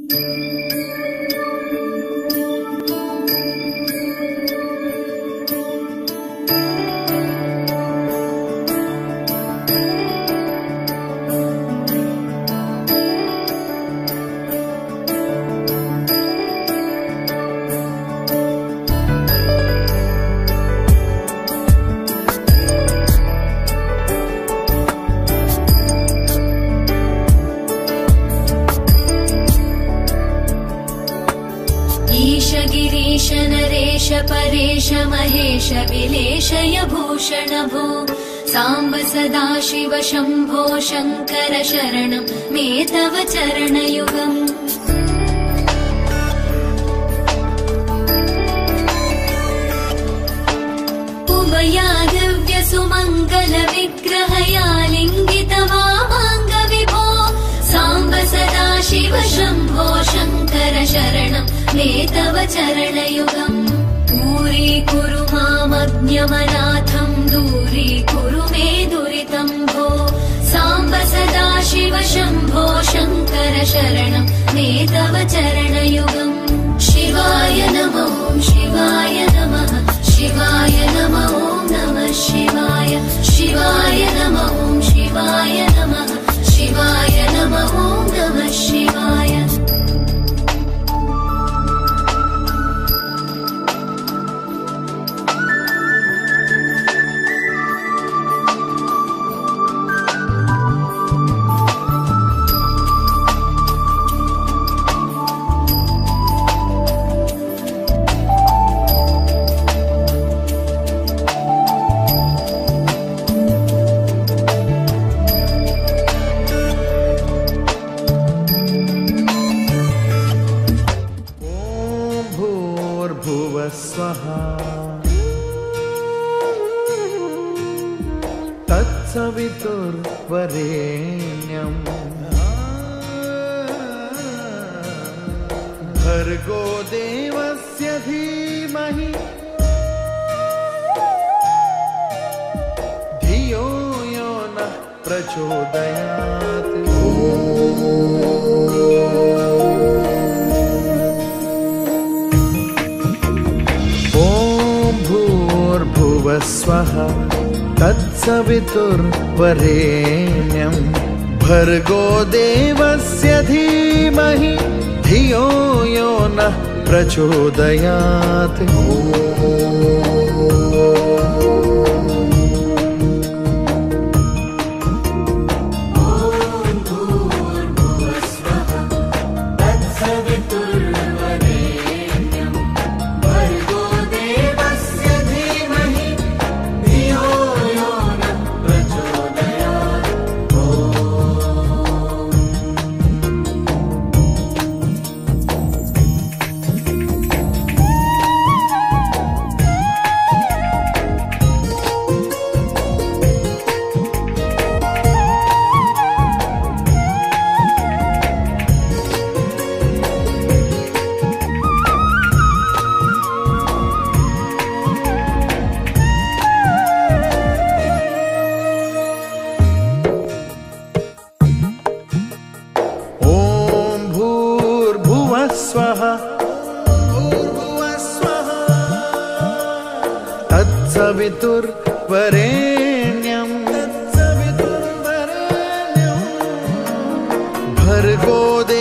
परेश महेश विलेशय भूषण भो साम्ब सदाशिव शम्भो शङ्कर शरणं मे तव चरणयुगम् उभयादिव्य सुमङ्गल विग्रहया लिङ्गित वामाङ्ग विभो साम्ब सदाशिव शम्भो शङ्कर शरणं मे तव चरणयुगम् दूरीकुरु मामज्ञमनाथं दूरीकुरु मे दुरितं भो साम्ब सदाशिव शम्भो शङ्कर शरणं मे तव चरणयुगम् शिवाय नमो शिवाय नमः शिवाय नमो नमः शिवाय शिवाय नमो शिवाय नमः शिवाय नमो नमः शिवाय तत्सवितुर्वरेण्यं भर्गो देवस्य धीमहि धियो यो नः प्रचोदयात् ॐ भूर्भुवः स्वः तत्सवितुर्वरेण्यं भर्गो देवस्य धीमहि धियो यो नः प्रचोदयात् तत्सवितुर्वरेण्यं भर्गो